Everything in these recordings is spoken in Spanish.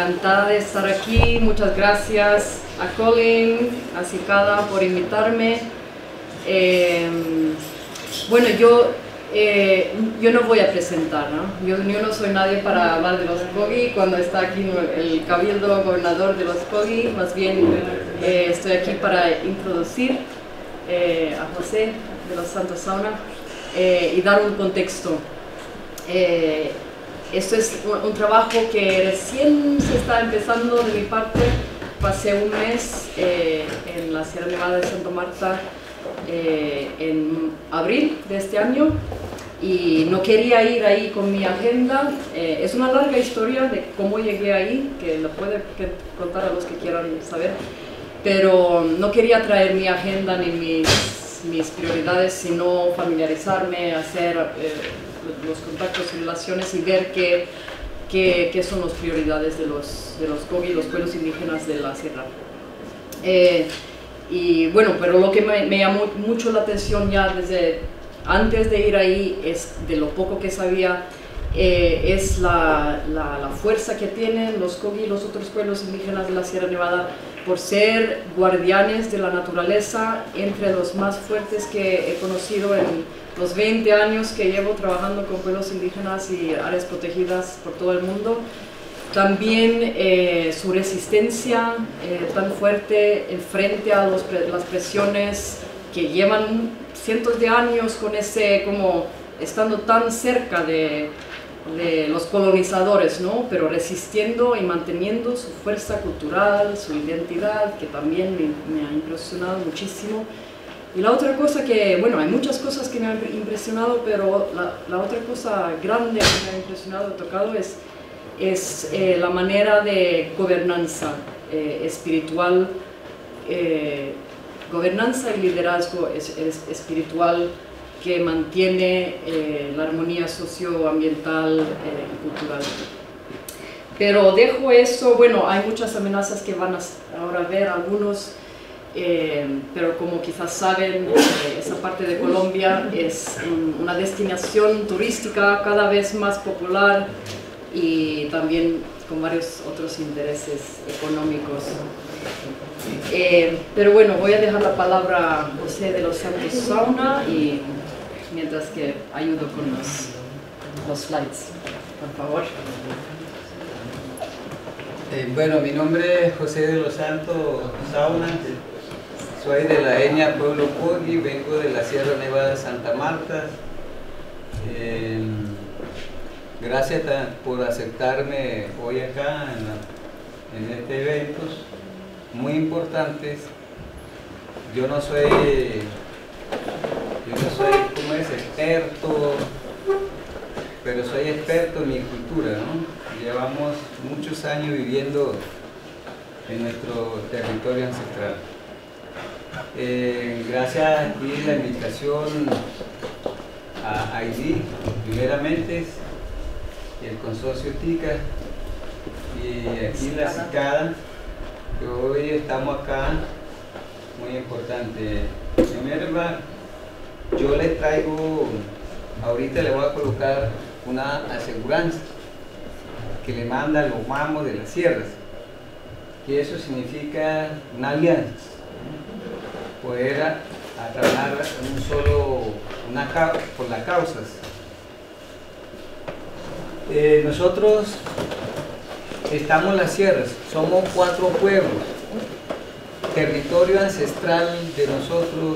encantada de estar aquí. Muchas gracias a Colin, a Cicada por invitarme. Bueno, yo no voy a presentar, ¿no? Yo no soy nadie para hablar de los Kogi cuando está aquí el cabildo gobernador de los Kogi. Más bien estoy aquí para introducir a José de los Santos Sauna y dar un contexto. Esto es un trabajo que recién se está empezando de mi parte. Pasé un mes en la Sierra Nevada de Santa Marta en abril de este año y no quería ir ahí con mi agenda. Es una larga historia de cómo llegué ahí, que lo puede contar a los que quieran saber, pero no quería traer mi agenda ni mis prioridades, sino familiarizarme, hacer los contactos y relaciones y ver qué son las prioridades de los Kogi, los pueblos indígenas de la sierra. Y bueno, pero lo que me llamó mucho la atención ya desde antes de ir ahí, es de lo poco que sabía, es la fuerza que tienen los Kogi y los otros pueblos indígenas de la Sierra Nevada por ser guardianes de la naturaleza, entre los más fuertes que he conocido en los 20 años que llevo trabajando con pueblos indígenas y áreas protegidas por todo el mundo. También su resistencia tan fuerte frente a las presiones que llevan cientos de años con como estando tan cerca de los colonizadores, ¿no? Pero resistiendo y manteniendo su fuerza cultural, su identidad, que también me ha impresionado muchísimo. Y la otra cosa que, bueno, hay muchas cosas que me han impresionado, pero la otra cosa grande que me ha impresionado, tocado, es la manera de gobernanza espiritual, gobernanza y liderazgo espiritual que mantiene la armonía socioambiental y cultural. Pero dejo eso. Bueno, hay muchas amenazas que van a ahora ver algunos, pero como quizás saben, esa parte de Colombia es una destinación turística cada vez más popular y también con varios otros intereses económicos. Pero bueno, voy a dejar la palabra a José de los Santos Sauna y mientras que ayudo con los slides, por favor. Bueno, mi nombre es José de los Santos Sauna, soy de la etnia Pueblo Kogi, vengo de la Sierra Nevada de Santa Marta. Gracias por aceptarme hoy acá en este evento muy importantes. Yo no soy como experto, pero soy experto en mi cultura, ¿no? Llevamos muchos años viviendo en nuestro territorio ancestral. Gracias a la invitación a ID, primeramente, y el consorcio TICA, y aquí la Cicada, que hoy estamos acá, muy importante. En primer lugar, yo les traigo, ahorita le voy a colocar una aseguranza que le mandan los mamos de las sierras, que eso significa una alianza, poder a trabajar por las causas. Nosotros estamos en las sierras, somos 4 pueblos. Territorio ancestral de nosotros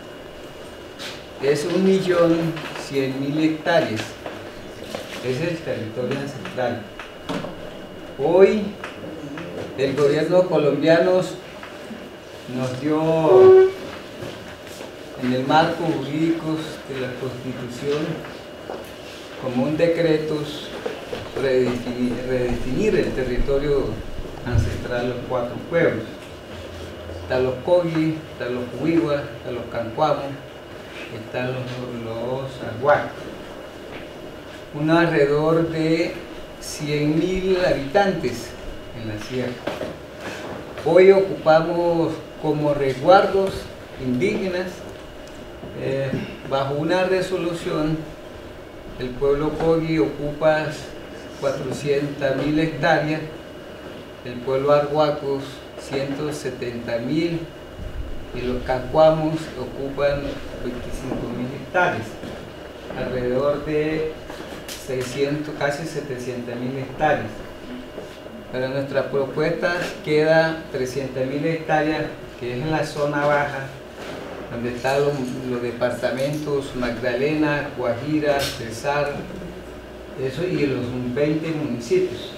es 1.100.000 hectáreas. Ese es el territorio ancestral. Hoy el gobierno colombiano nos dio, en el marco jurídico de la Constitución, como un decreto redefinir el territorio ancestral de los 4 pueblos. Están los Kogi, están los Huihuas, están los Cancuamos, están los Aguacos. Alrededor de 100.000 habitantes en la sierra. Hoy ocupamos como resguardos indígenas, bajo una resolución, el pueblo Kogi ocupa 400.000 hectáreas el pueblo Arhuacos 170.000 y los Cancuamos ocupan 25.000 hectáreas, alrededor de 600, casi 700.000 hectáreas. Para nuestra propuesta queda 300.000 hectáreas, que es en la zona baja, donde están los departamentos Magdalena, Guajira, Cesar, eso, y los 20 municipios.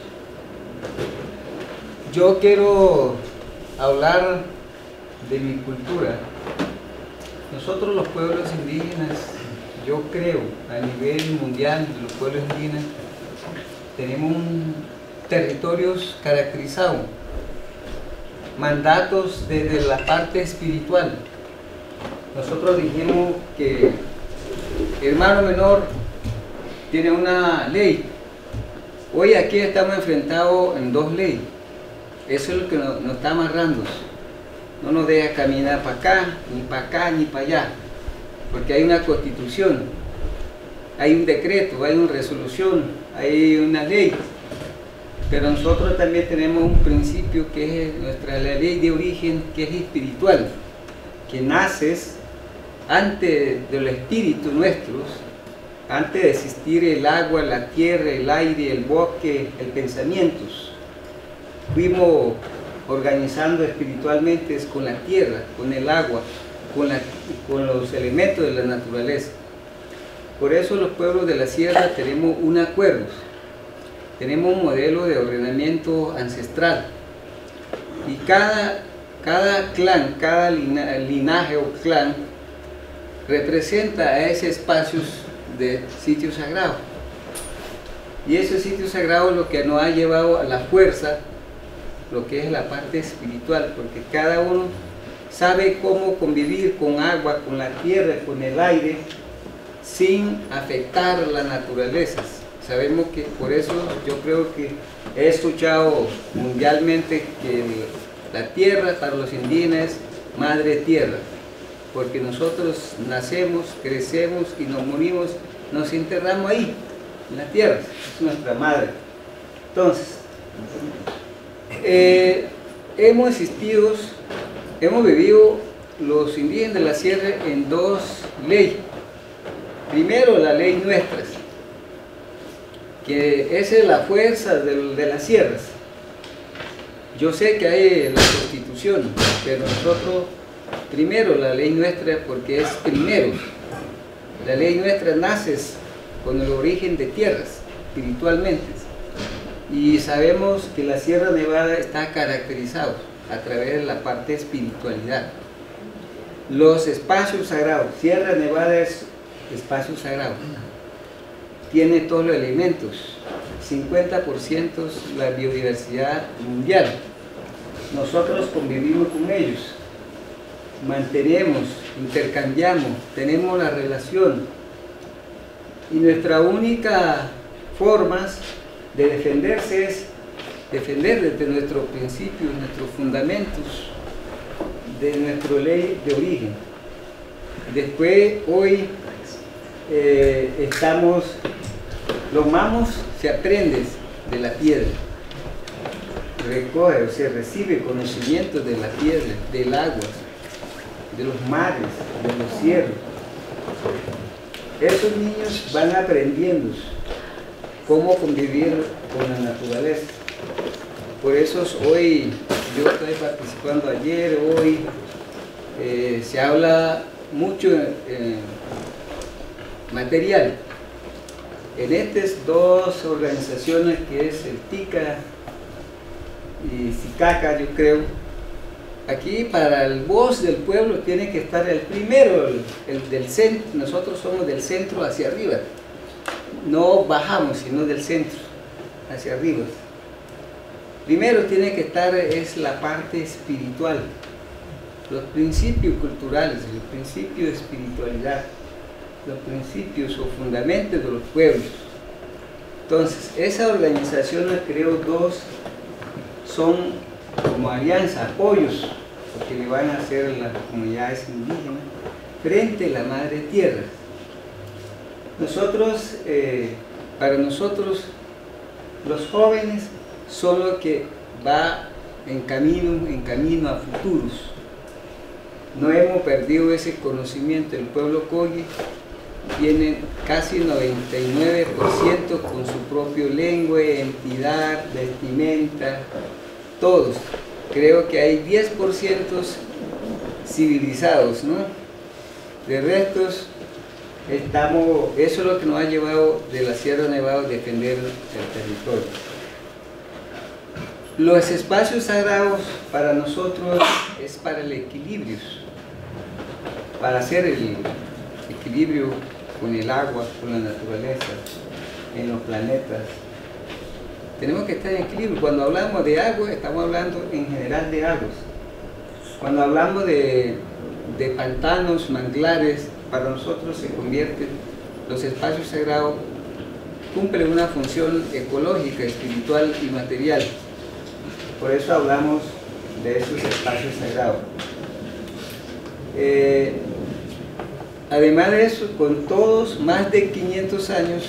Yo quiero hablar de mi cultura. Nosotros los pueblos indígenas, yo creo, a nivel mundial de los pueblos indígenas, tenemos territorios caracterizados, mandatos desde la parte espiritual. Nosotros dijimos que el hermano menor tiene una ley. Hoy aquí estamos enfrentados en dos leyes. Eso es lo que nos está amarrando. No nos deja caminar para acá, ni para allá. Porque hay una constitución, hay un decreto, hay una resolución, hay una ley. Pero nosotros también tenemos un principio que es la ley de origen, que es espiritual, que nace antes de los espíritus nuestros, antes de existir el agua, la tierra, el aire, el bosque, el pensamiento. Fuimos organizando espiritualmente con la tierra, con el agua, con los elementos de la naturaleza. Por eso los pueblos de la sierra tenemos un acuerdo. Tenemos un modelo de ordenamiento ancestral y cada clan, cada linaje o clan representa a esos espacios de sitios sagrados. Y esos sitios sagrados lo que nos ha llevado a la fuerza, lo que es la parte espiritual, porque cada uno sabe cómo convivir con agua, con la tierra, con el aire, sin afectar la naturaleza. Sabemos que por eso yo creo que he escuchado mundialmente que la tierra para los indígenas es madre tierra, porque nosotros nacemos, crecemos y nos morimos, nos enterramos ahí, en la tierra, es nuestra madre. Entonces, hemos existido, hemos vivido los indígenas de la sierra en dos leyes. Primero, la ley nuestra, que esa es la fuerza de las sierras. Yo sé que hay la Constitución, pero nosotros, primero la ley nuestra, porque es primero. La ley nuestra nace con el origen de tierras, espiritualmente. Y sabemos que la Sierra Nevada está caracterizada a través de la parte espiritualidad. Los espacios sagrados, Sierra Nevada es espacio sagrado. Tiene todos los elementos, 50% la biodiversidad mundial. Nosotros convivimos con ellos, mantenemos, intercambiamos, tenemos la relación. Y nuestra única forma de defenderse es defender desde nuestros principios, nuestros fundamentos, de nuestra ley de origen. Después, hoy los mamos se aprende de la piedra, recoge o se recibe conocimiento de la piedra, del agua, de los mares, de los cielos. Esos niños van aprendiendo cómo convivir con la naturaleza. Por eso hoy, yo estoy participando ayer, hoy, se habla mucho material. En estas dos organizaciones que es el TICA y SICACA, yo creo, aquí para el voz del pueblo tiene que estar el primero, el del centro. Nosotros somos del centro hacia arriba, no bajamos sino del centro hacia arriba. Primero tiene que estar es la parte espiritual, los principios culturales, los principios de espiritualidad, los principios o fundamentos de los pueblos. Entonces, esa organización, creo, dos son como alianza, apoyos, porque le van a hacer a las comunidades indígenas frente a la madre tierra. Nosotros, para nosotros, los jóvenes son los que va en camino a futuros. No hemos perdido ese conocimiento. El pueblo Kogi tiene casi 99% con su propio lengua, entidad, vestimenta, todos. Creo que hay 10% civilizados, ¿no? De restos, eso es lo que nos ha llevado de la Sierra Nevada a defender el territorio. Los espacios sagrados para nosotros es para el equilibrio, para hacer el equilibrio con el agua, con la naturaleza, en los planetas. Tenemos que estar en equilibrio. Cuando hablamos de agua, estamos hablando en general de aguas. Cuando hablamos de pantanos, manglares, para nosotros se convierten, los espacios sagrados cumplen una función ecológica, espiritual y material. Por eso hablamos de esos espacios sagrados. Además de eso, con todos más de 500 años,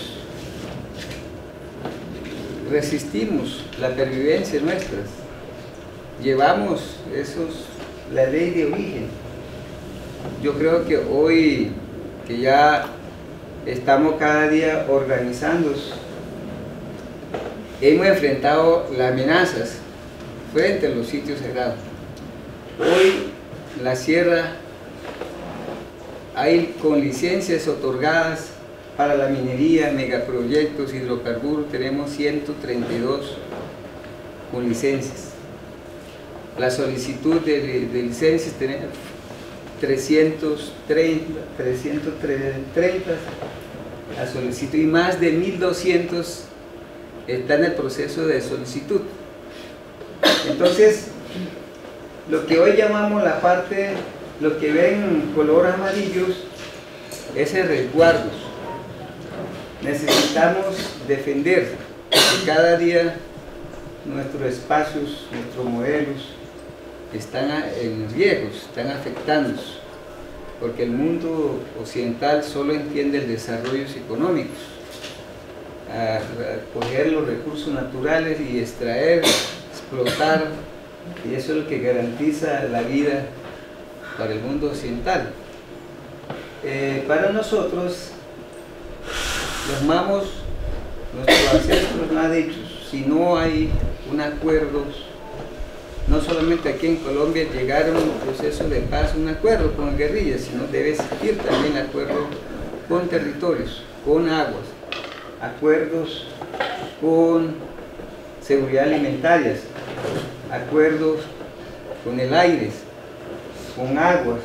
resistimos la pervivencia nuestra. Llevamos la ley de origen. Yo creo que hoy, que ya estamos cada día organizándonos, hemos enfrentado las amenazas frente a los sitios sagrados. Hoy la sierra hay con licencias otorgadas para la minería, megaproyectos, hidrocarburos, tenemos 132 con licencias. La solicitud de licencias tenemos 330 la solicitud, y más de 1200 están en el proceso de solicitud. Entonces, lo que hoy llamamos la parte, lo que ven color amarillos, es el resguardo. Necesitamos defender que cada día nuestros espacios, nuestros modelos están en riesgo, están afectando, porque el mundo occidental solo entiende el desarrollo económico, a coger los recursos naturales y extraer, explotar, y eso es lo que garantiza la vida para el mundo occidental. Para nosotros, los mamos, nuestros ancestros nos han dicho, si no hay un acuerdo, no solamente aquí en Colombia llegaron a un proceso de paz, un acuerdo con guerrillas, sino debe existir también acuerdo con territorios, con aguas, acuerdos con seguridad alimentaria, acuerdos con el aire, con aguas,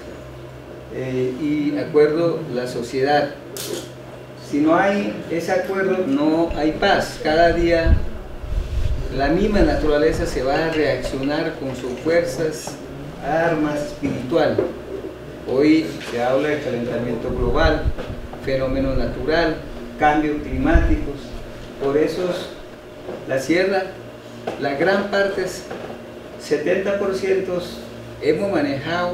y acuerdo la sociedad. Si no hay ese acuerdo, no hay paz. Cada día la misma naturaleza se va a reaccionar con sus fuerzas, armas espiritual. Hoy se habla de calentamiento global, fenómeno natural, cambios climáticos. Por eso la sierra, la gran parte, 70% hemos manejado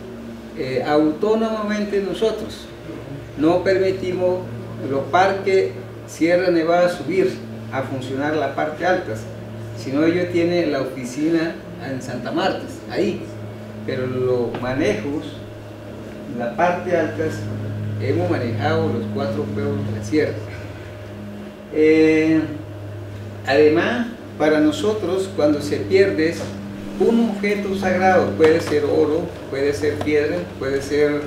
autónomamente nosotros. No permitimos los parques Sierra Nevada subir a funcionar la parte alta, sino ellos tienen la oficina en Santa Marta, ahí, pero los manejos, la parte alta, hemos manejado los 4 pueblos de la sierra. Además, para nosotros, cuando se pierde un objeto sagrado, puede ser oro, puede ser piedra, puede ser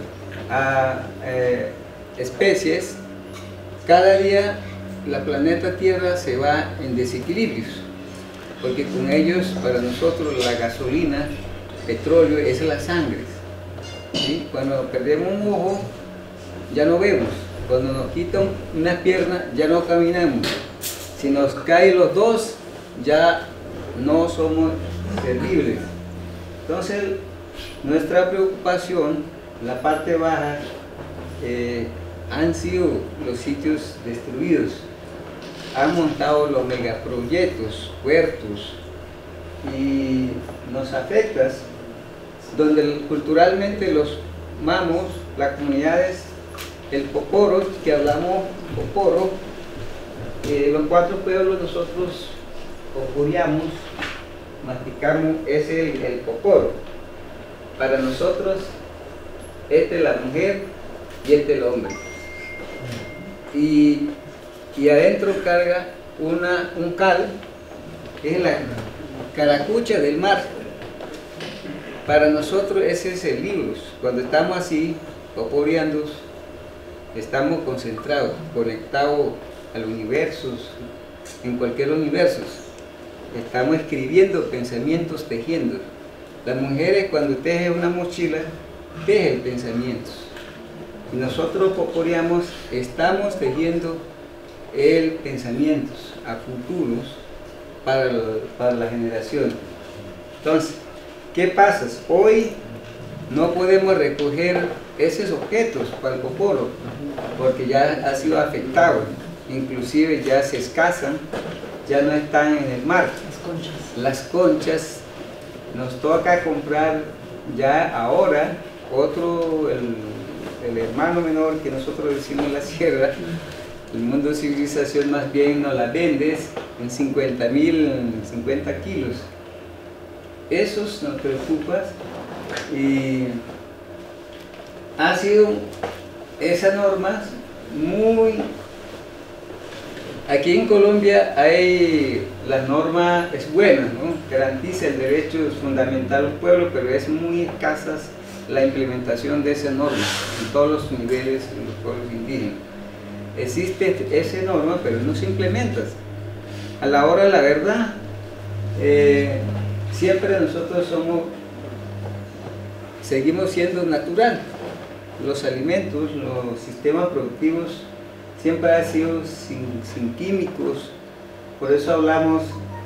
especies, cada día la planeta Tierra se va en desequilibrios, porque con ellos, para nosotros, la gasolina, petróleo, es la sangre, ¿sí? Cuando perdemos un ojo, ya no vemos. Cuando nos quitan una pierna, ya no caminamos. Si nos caen los dos, ya no somos servibles. Entonces, nuestra preocupación, la parte baja, han sido los sitios destruidos. Han montado los megaproyectos, puertos, y nos afecta, donde culturalmente los mamos, las comunidades, el poporo, que hablamos poporo, los 4 pueblos nosotros ocurriamos masticamos es el poporo. Para nosotros, esta es la mujer y este es el hombre. Y adentro carga un cal, que es la caracucha del mar. Para nosotros ese es el libro. Cuando estamos así, poporeando, estamos concentrados, conectados al universo, en cualquier universo. Estamos escribiendo pensamientos, tejiendo. Las mujeres cuando tejen una mochila, tejen pensamientos. Y nosotros poporeamos, estamos tejiendo el pensamientos a futuros para la generación. Entonces, ¿qué pasa? Hoy no podemos recoger esos objetos para el poporo porque ya ha sido afectado, inclusive ya se escasan, ya no están en el mar. Las conchas nos toca comprar ya ahora otro, el hermano menor que nosotros decimos la sierra. El mundo de civilización más bien nos la vendes en 50 kilos. Esos nos preocupan y ha sido esa norma muy... Aquí en Colombia hay la norma es buena, ¿no? Garantiza el derecho fundamental del pueblo, pero es muy escasa la implementación de esa norma en todos los niveles en los pueblos indígenas. Existe esa norma, pero no se implementa. A la hora de la verdad, siempre nosotros seguimos siendo natural. Los alimentos, los sistemas productivos siempre han sido sin químicos. Por eso hablamos,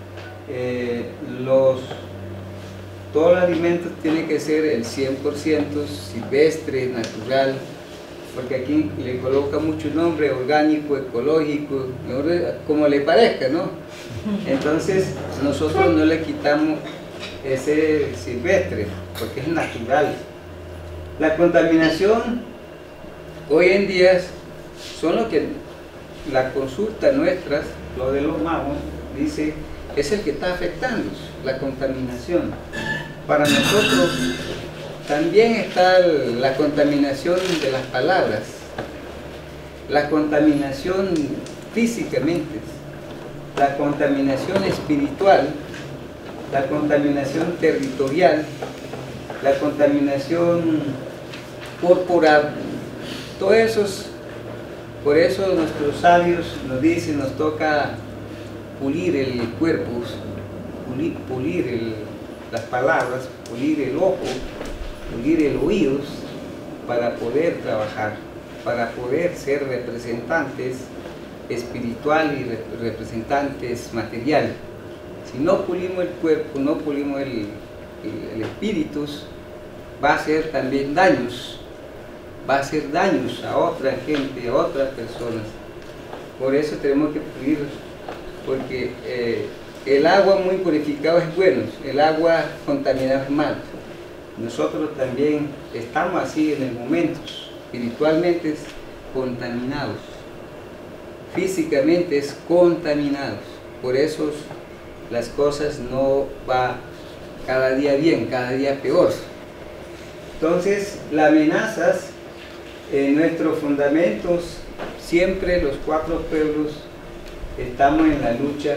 todos los alimentos tienen que ser el 100% silvestre, natural, porque aquí le coloca mucho nombre, orgánico, ecológico, como le parezca, ¿no? Entonces nosotros no le quitamos ese silvestre, porque es natural. La contaminación hoy en día son lo que la consulta nuestra, lo de los magos, dice, es el que está afectando, la contaminación. Para nosotros también está la contaminación de las palabras, la contaminación físicamente, la contaminación espiritual, la contaminación territorial, la contaminación corporal, todo eso. Por eso nuestros sabios nos dicen, nos toca pulir el cuerpo, pulir las palabras, pulir el ojo, pulir el oído, para poder trabajar, para poder ser representantes espirituales y representantes materiales. Si no pulimos el cuerpo, no pulimos el espíritu, va a hacer también daños. Va a hacer daños a otra gente, a otras personas. Por eso tenemos que pulir, porque el agua muy purificada es bueno, el agua contaminada es malo. Nosotros también estamos así en el momento, espiritualmente contaminados, físicamente contaminados. Por eso las cosas no van cada día bien, cada día peor. Entonces, las amenazas en nuestros fundamentos, siempre los 4 pueblos estamos en la lucha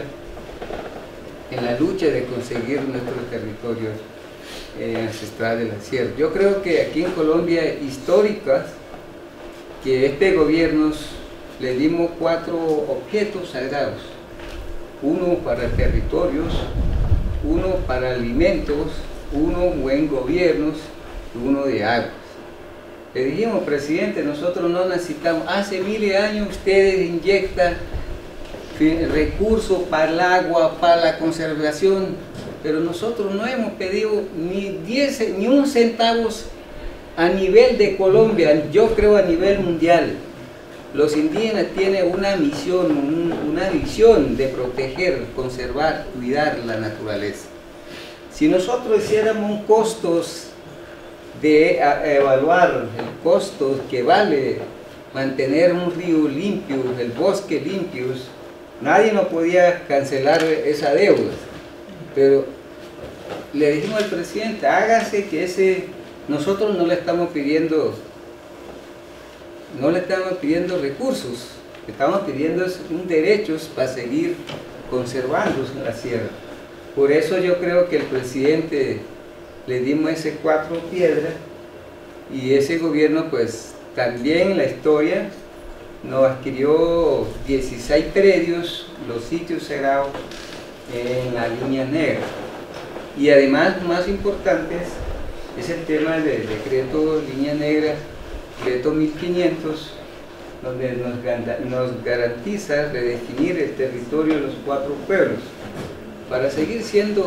de conseguir nuestros territorios ancestrales de la sierra. Yo creo que aquí en Colombia, históricas, que este gobierno le dimos 4 objetos sagrados, uno para territorios, uno para alimentos, uno buen gobierno y uno de aguas. Le dijimos, presidente, nosotros no necesitamos, hace miles de años ustedes inyectan recursos para el agua, para la conservación, pero nosotros no hemos pedido ni un centavo a nivel de Colombia, yo creo a nivel mundial. Los indígenas tienen una misión, una visión de proteger, conservar, cuidar la naturaleza. Si nosotros hiciéramos costos de evaluar el costo que vale mantener un río limpio, el bosque limpio, nadie nos podía cancelar esa deuda, pero le dijimos al presidente, hágase que nosotros no le estamos pidiendo recursos, estamos pidiendo un derechos para seguir conservando la sierra. Por eso yo creo que el presidente le dimos ese 4 piedras, y ese gobierno pues también en la historia nos adquirió 16 predios, los sitios sagrados en la línea negra. Y además, más importante es el tema del decreto línea negra, decreto 1500, donde nos garantiza redefinir el territorio de los 4 pueblos para seguir siendo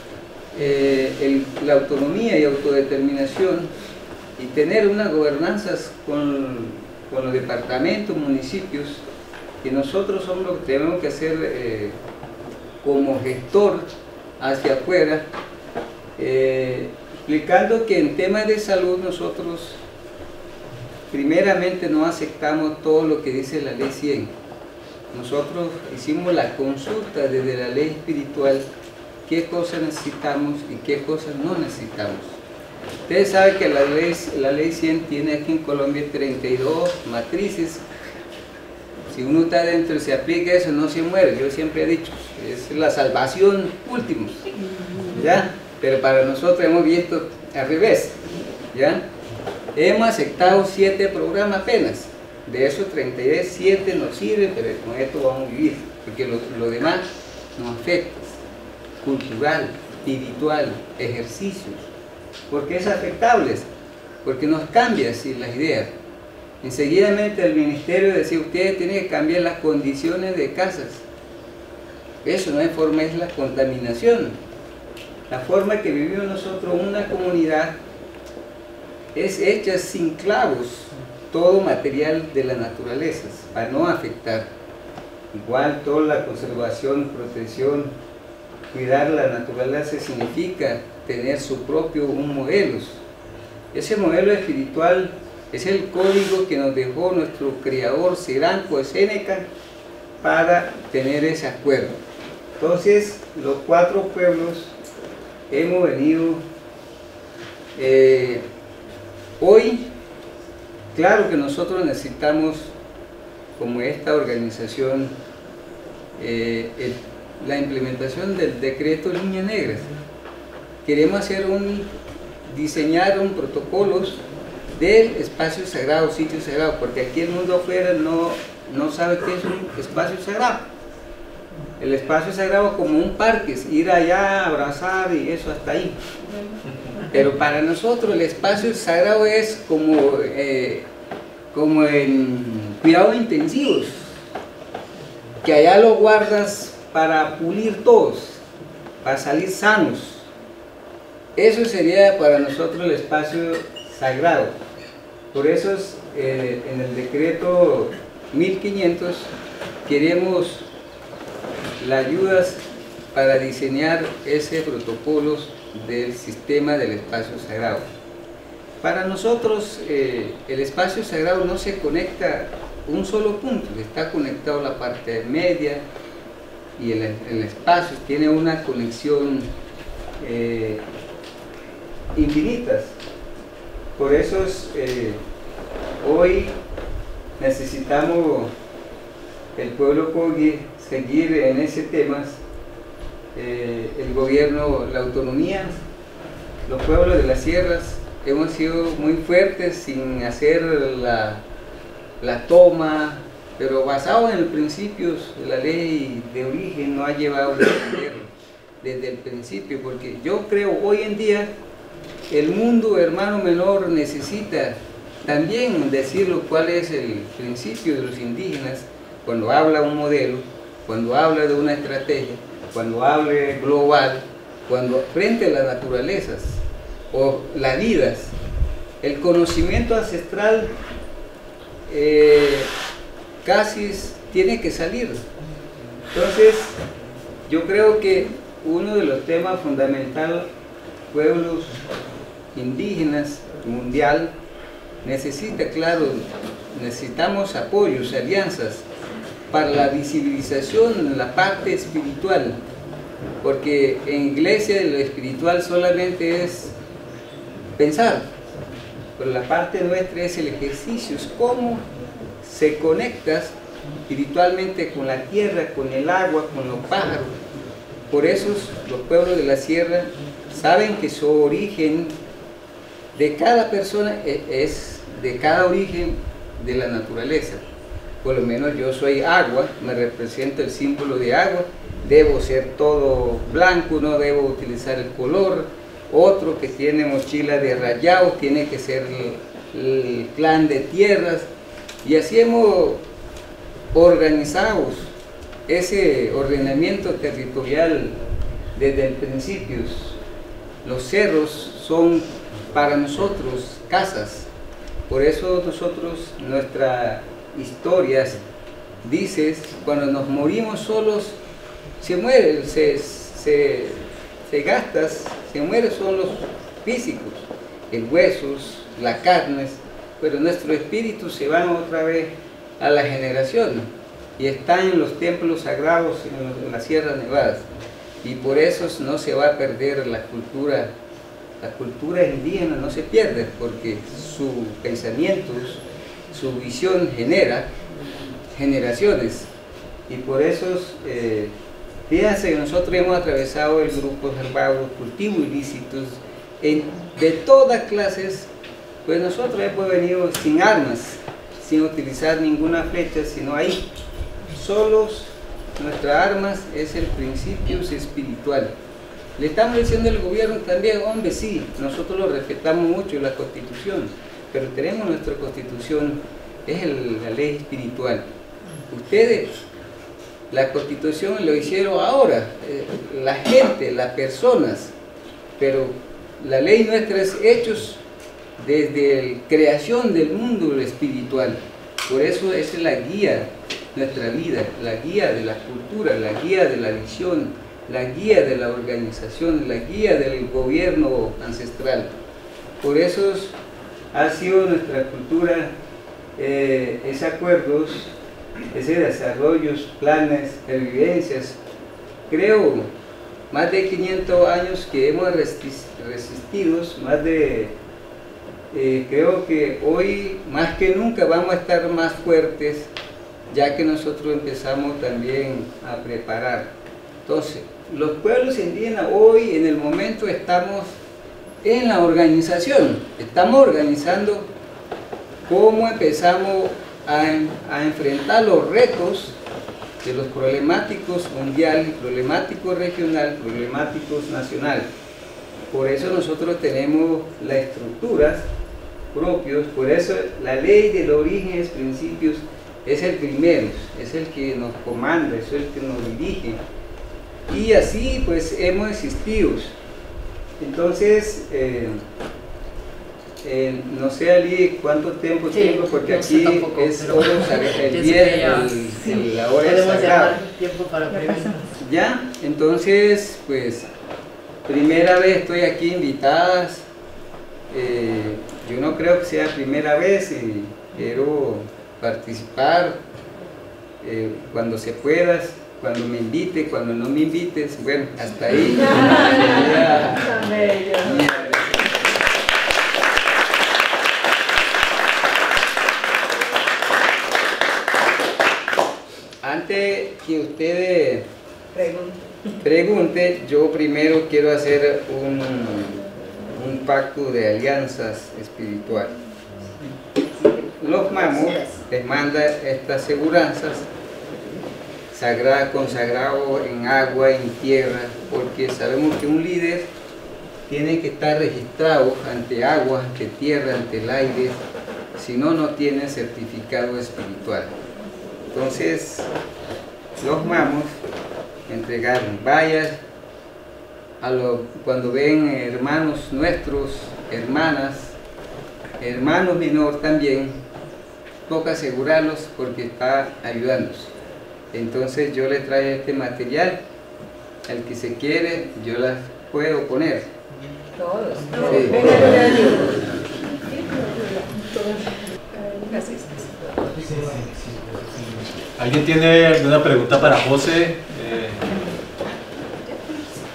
la autonomía y autodeterminación, y tener unas gobernanzas con los departamentos, municipios, que nosotros somos los que tenemos que hacer como gestor hacia afuera, explicando que en temas de salud nosotros primeramente no aceptamos todo lo que dice la ley 100. Nosotros hicimos la consulta desde la ley espiritual, qué cosas necesitamos y qué cosas no necesitamos. Ustedes saben que la ley 100 tiene aquí en Colombia 32 matrices. Si uno está dentro y se aplica eso, no se muere. Yo siempre he dicho, es la salvación última, ¿ya? Pero para nosotros hemos visto al revés, ¿ya? Hemos aceptado 7 programas apenas. De esos 32, 7 nos sirven, pero con esto vamos a vivir, porque lo demás nos afecta. Cultural, espiritual, ejercicios. ¿Por qué es afectable? Porque nos cambia así las ideas. Enseguidamente el ministerio decía, ustedes tienen que cambiar las condiciones de casas. Eso no es forma, es la contaminación. La forma que vivimos nosotros, una comunidad, es hecha sin clavos, todo material de la naturaleza, para no afectar. Igual toda la conservación, protección, cuidar la naturaleza significa tener su propio modelo. Ese modelo espiritual es el código que nos dejó nuestro creador Seranco de Séneca para tener ese acuerdo. Entonces, los 4 pueblos hemos venido hoy, claro que nosotros necesitamos, como esta organización, la implementación del decreto Línea Negra. Queremos diseñar un protocolos del espacio sagrado, sitio sagrado, porque aquí el mundo afuera no sabe qué es un espacio sagrado. El espacio sagrado como un parque, ir allá, abrazar y eso hasta ahí. Pero para nosotros el espacio sagrado es como en cuidados intensivos, que allá lo guardas para pulir todos, para salir sanos. Eso sería para nosotros el espacio sagrado. Por eso en el decreto 1500 queremos las ayudas para diseñar ese protocolo del sistema del espacio sagrado. Para nosotros el espacio sagrado no se conecta a un solo punto, está conectado a la parte media y el espacio tiene una conexión infinitas. Por eso hoy necesitamos el pueblo Cogue seguir en ese tema, el gobierno, la autonomía. Los pueblos de las sierras hemos sido muy fuertes sin hacer la toma, pero basado en los principios de la ley de origen, no ha llevado a defenderlo desde el principio, porque yo creo hoy en día el mundo, hermano menor, necesita también decirlo cuál es el principio de los indígenas cuando habla un modelo, cuando habla de una estrategia, cuando habla global, cuando frente a las naturalezas o las vidas. El conocimiento ancestral casi tiene que salir. Entonces, yo creo que uno de los temas fundamentales, pueblos indígenas mundial, necesita, claro, necesitamos apoyos, alianzas para la visibilización en la parte espiritual, porque en iglesia lo espiritual solamente es pensar, pero la parte nuestra es el ejercicio, es cómo se conecta espiritualmente con la tierra, con el agua, con los pájaros. Por eso los pueblos de la sierra saben que su origen de cada persona es de cada origen de la naturaleza. Por lo menos yo soy agua, me representa el símbolo de agua, debo ser todo blanco, no debo utilizar el color. Otro que tiene mochila de rayados tiene que ser el clan de tierras, y así hemos organizado ese ordenamiento territorial desde el principio. Los cerros son para nosotros casas, por eso nosotros, nuestra historia dice, cuando nos morimos solos, se muere, se gasta, se mueren son los físicos, el huesos, las carnes, pero nuestro espíritu se va otra vez a la generación y está en los templos sagrados en las Sierras Nevadas, y por eso no se va a perder la cultura indígena, no se pierde, porque sus pensamientos, su visión genera generaciones, y por eso fíjense que nosotros hemos atravesado el grupo salvado, cultivos ilícitos, de todas clases, pues nosotros hemos venido sin armas, sin utilizar ninguna flecha, sino ahí, solos. Nuestras armas es el principio espiritual. Le estamos diciendo al gobierno también, hombre, sí, nosotros lo respetamos mucho, la Constitución, pero tenemos nuestra Constitución, es la ley espiritual. Ustedes, la Constitución lo hicieron ahora, la gente, las personas, pero la ley nuestra es hechos desde la creación del mundo espiritual. Por eso es la guía de nuestra vida, la guía de la cultura, la guía de la visión, la guía de la organización, la guía del gobierno ancestral. Por eso ha sido nuestra cultura, esos acuerdos, ese desarrollos, planes, vivencias. Creo más de 500 años que hemos resistido, más de creo que hoy más que nunca vamos a estar más fuertes, ya que nosotros empezamos también a preparar. Entonces, los pueblos indígenas hoy en el momento estamos en la organización, estamos organizando cómo empezamos a enfrentar los retos de los problemáticos mundiales, problemáticos regionales, problemáticos nacionales. Por eso nosotros tenemos las estructuras propias, por eso la ley del origen y principios es el primero, es el que nos comanda, es el que nos dirige. Y así pues hemos existido. Entonces, no sé Ali cuánto tiempo tengo, porque no aquí tampoco, es todo el día, la hora es sagrada. Tiempo para preguntas. Ya, entonces pues primera vez estoy aquí invitadas. Yo no creo que sea primera vez y quiero participar cuando se pueda, cuando me invite, cuando no me invites, bueno, hasta ahí. Antes que ustedes pregunten, yo primero quiero hacer un pacto de alianzas espirituales. Los mamos les mandan estas aseguranzas sagrado, consagrado en agua, en tierra, porque sabemos que un líder tiene que estar registrado ante agua, ante tierra, ante el aire, si no, no tiene certificado espiritual. Entonces, los mamos entregaron, vaya, cuando ven hermanos nuestros, hermanas, hermanos menores también, toca asegurarlos porque está ayudándonos. Entonces yo les traigo este material, al que se quiere, yo las puedo poner. Todos. Sí. ¿Alguien tiene alguna pregunta para José?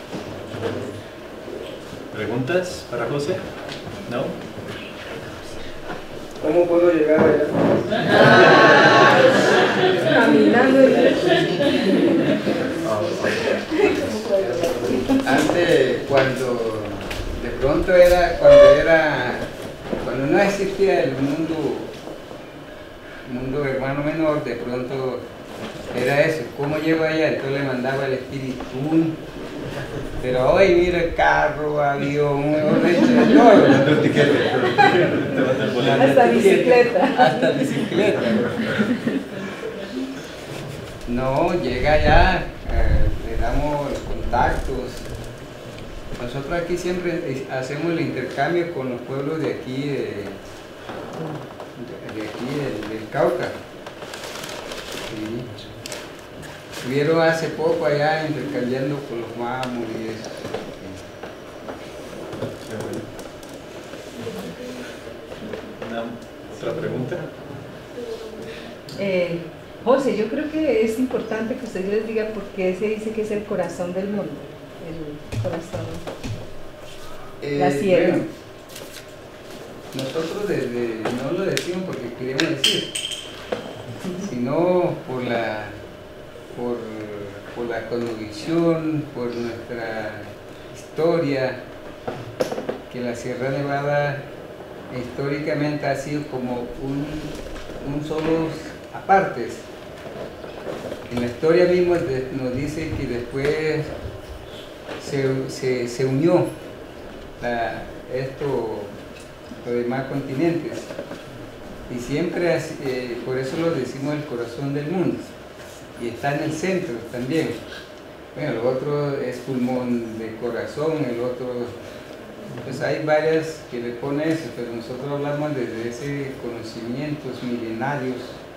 preguntas para José? ¿No? ¿Cómo puedo llegar allá? Caminando. Antes, cuando de pronto cuando no existía el mundo hermano menor, de pronto era eso, ¿cómo llego allá? Entonces le mandaba el espíritu. Pero hoy mira carro, avión, todo. Hasta bicicleta. Hasta bicicleta. No, llega allá, le damos los contactos. Nosotros aquí siempre hacemos el intercambio con los pueblos de aquí, del Cauca. Sí. Estuvieron hace poco allá intercambiando con los mamos y eso. ¿Otra pregunta? José, yo creo que es importante que usted les diga por qué se dice que es el corazón del mundo, el corazón, la sierra. Bueno, nosotros no lo decimos porque queremos decir, sino por la cosmovisión, por nuestra historia, que la Sierra Nevada históricamente ha sido como un solo apartes. En la historia misma nos dice que después se unió los demás continentes, y siempre por eso lo decimos el corazón del mundo, y está en el centro también. Bueno, el otro es pulmón de corazón, el otro, pues hay varias que le ponen eso, pero nosotros hablamos desde ese conocimientos milenarios,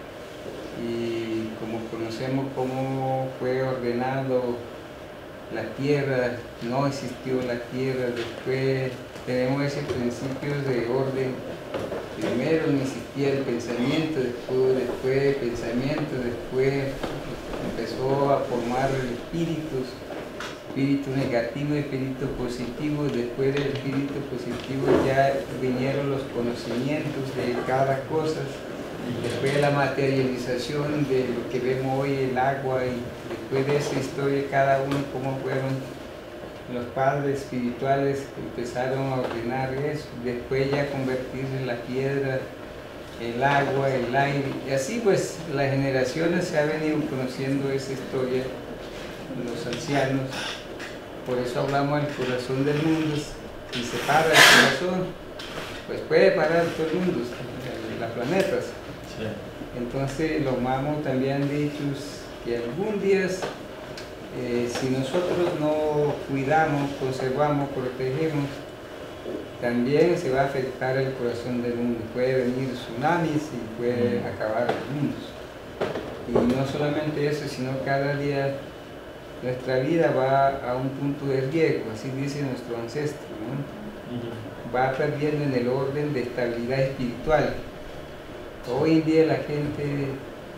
y como conocemos cómo fue ordenado la tierra, no existió la tierra, después tenemos ese principio de orden. Primero no existía el pensamiento, después pensamiento, después empezó a formar el espíritu negativo y espíritu positivo. Después del espíritu positivo ya vinieron los conocimientos de cada cosa, después la materialización de lo que vemos hoy, el agua, y después de esa historia cada uno cómo fueron los padres espirituales que empezaron a ordenar eso, después ya convertirse en la piedra, el agua, el aire, y así pues las generaciones se han venido conociendo esa historia, los ancianos. Por eso hablamos del corazón del mundo. Si se para el corazón, pues puede parar todo el mundo, las planetas. Sí. Entonces los mamos también han dicho que algún día, si nosotros no cuidamos, conservamos, protegemos, también se va a afectar el corazón del mundo. Puede venir tsunamis y puede acabar el mundo. Y no solamente eso, sino cada día nuestra vida va a un punto de riesgo, así dice nuestro ancestro, ¿no? Va perdiendo en el orden de estabilidad espiritual. Hoy en día la gente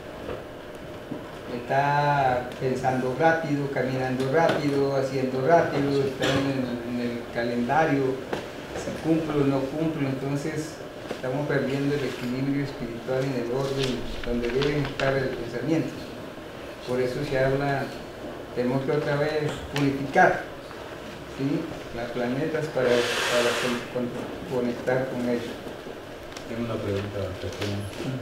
está pensando rápido, caminando rápido, haciendo rápido, está en el calendario, si cumplo o no cumplo, entonces estamos perdiendo el equilibrio espiritual en el orden donde deben estar los pensamientos. Por eso se habla, tenemos que otra vez purificar, ¿sí?, los planetas para conectar con ellos. Tengo una pregunta pequeña.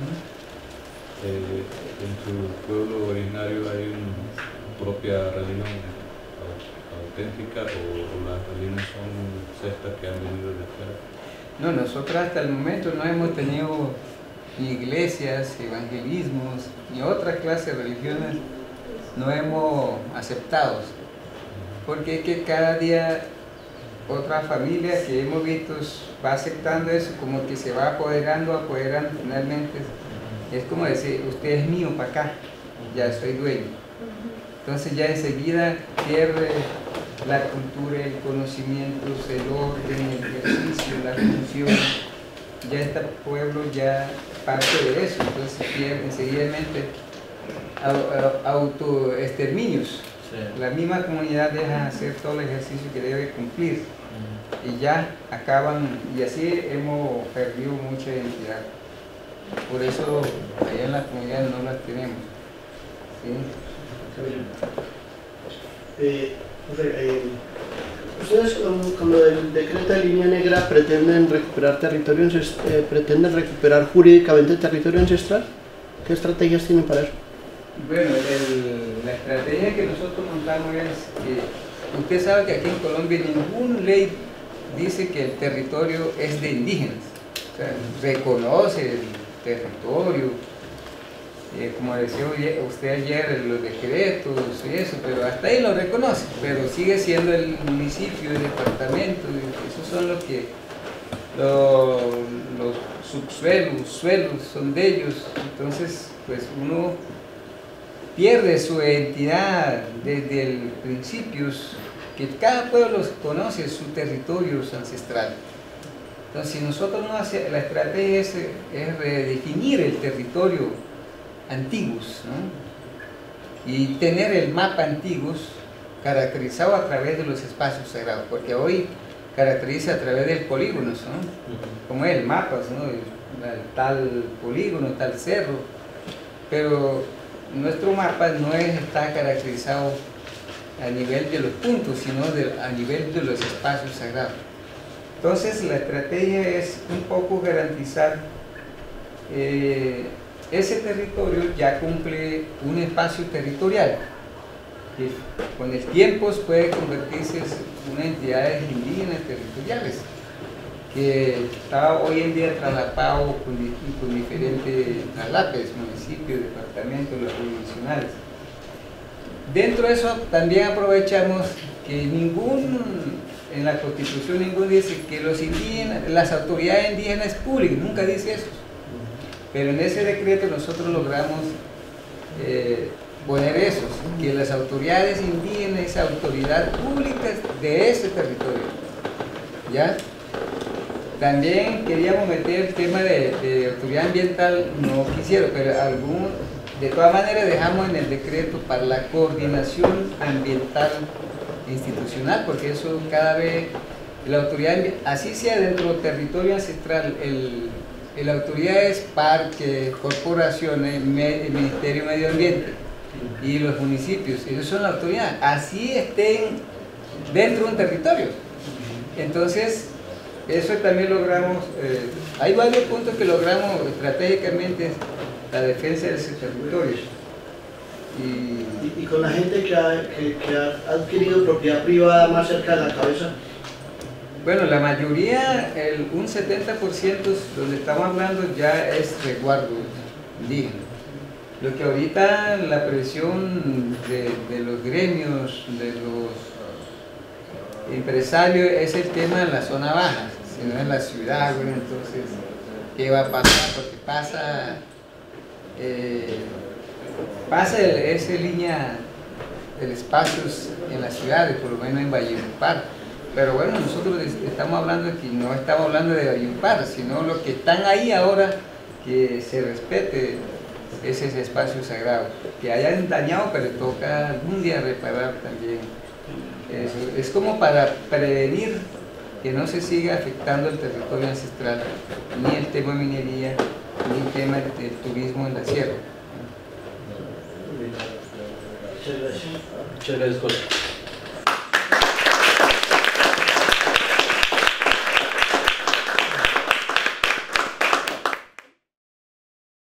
En su pueblo originario hay una propia religión auténtica, o las religiones son sectas que han venido de afuera? No, nosotros hasta el momento no hemos tenido ni iglesias, evangelismos, ni otra clase de religiones no hemos aceptado, porque es que cada día otra familia que hemos visto va aceptando eso, como que se va apoderando finalmente. Es como decir, usted es mío para acá, ya soy dueño. Entonces ya enseguida pierde la cultura, el conocimiento, el orden, el ejercicio, la función. Ya este pueblo ya parte de eso, entonces pierde enseguidamente autoexterminios. Sí. la misma comunidad deja hacer todo el ejercicio que debe cumplir y ya acaban, y así hemos perdido mucha identidad. Por eso allá en la comunidad no las tenemos. ¿Sí? Ustedes con lo del decreto de línea negra pretenden recuperar territorio pretenden recuperar jurídicamente territorio ancestral. ¿Qué estrategias tienen para eso? Bueno, la estrategia que nosotros montamos es que usted sabe que aquí en Colombia ninguna ley dice que el territorio es de indígenas. O sea, reconoce el territorio, como decía usted ayer, los decretos y eso, pero hasta ahí lo reconoce, pero sigue siendo el municipio, el departamento, esos son los que los subsuelos, suelos son de ellos. Entonces pues uno pierde su identidad desde el principio, que cada pueblo conoce su territorio ancestral. Entonces si nosotros no hacemos, la estrategia es redefinir el territorio antiguos, ¿no? Y tener el mapa antiguos caracterizado a través de los espacios sagrados, porque hoy caracteriza a través del polígono, ¿no? Como el mapa, ¿no? Tal polígono, tal cerro, pero nuestro mapa no está caracterizado a nivel de los puntos, sino a nivel de los espacios sagrados. Entonces la estrategia es un poco garantizar ese territorio ya cumple un espacio territorial que con el tiempo puede convertirse en una entidades indígenas territoriales que está hoy en día traslapado con diferentes traslapes, municipios, departamentos, los jurisdiccionales. Dentro de eso también aprovechamos que en la Constitución ningún dice que los indígenas, las autoridades indígenas es público, nunca dice eso. Pero en ese decreto nosotros logramos poner eso, que las autoridades indígenas es autoridad pública de ese territorio. ¿Ya? También queríamos meter el tema de autoridad ambiental, no quisieron, pero de todas maneras dejamos en el decreto para la coordinación ambiental institucional, porque eso cada vez, la autoridad, así sea dentro del territorio ancestral, la autoridad es parques, corporaciones, el Ministerio de Medio Ambiente y los municipios, ellos son la autoridad, así estén dentro de un territorio. Entonces, eso también logramos, hay varios puntos que logramos estratégicamente la defensa de ese territorio. Y con la gente que ha adquirido propiedad privada más cerca de la cabeza. Bueno, la mayoría, un 70% donde estamos hablando ya es resguardo indígena. Lo que ahorita la presión de los gremios, de los empresarios, es el tema de la zona baja, si no en la ciudad, bueno, entonces, ¿qué va a pasar? Porque pasa esa línea del espacio en las ciudades, por lo menos en Valledupar. Pero bueno, nosotros estamos hablando aquí, no estamos hablando de Valledupar, sino los que están ahí ahora, que se respete ese espacio sagrado, que hayan dañado, pero toca algún día reparar también. Eso es como para prevenir que no se siga afectando el territorio ancestral, ni el tema de minería, ni el tema del turismo en la sierra. Muchas gracias. Muchas gracias, Jorge.